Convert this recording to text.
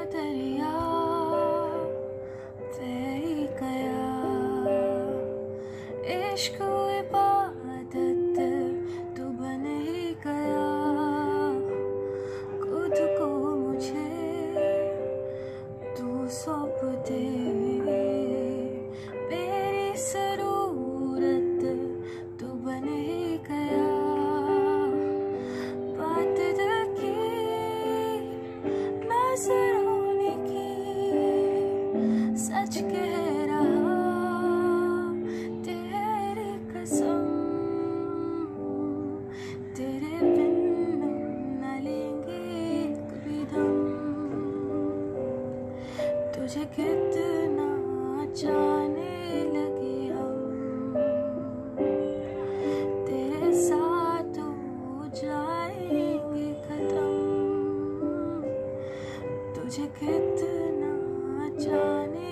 दरिया तेरी गया, इश्क इबादत तू बन ही गया। खुद को मुझे तू सौंप दे, मेरी जरूरत तू बन ही गया। बात दिल की नजरों ने की, सच कह रहा तेरी कसम, तेरे बिन न लेंगे कभी दम। तुझे कितना जाने लगे हम, तेरे साथ हो जाएंगे खत्म। तुझे कितना जाने